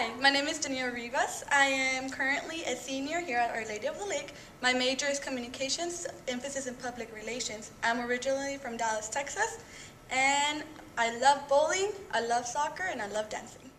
Hi, my name is Danielle Rivas. I am currently a senior here at Our Lady of the Lake. My major is communications, emphasis in public relations. I'm originally from Dallas, Texas, and I love bowling, I love soccer, and I love dancing.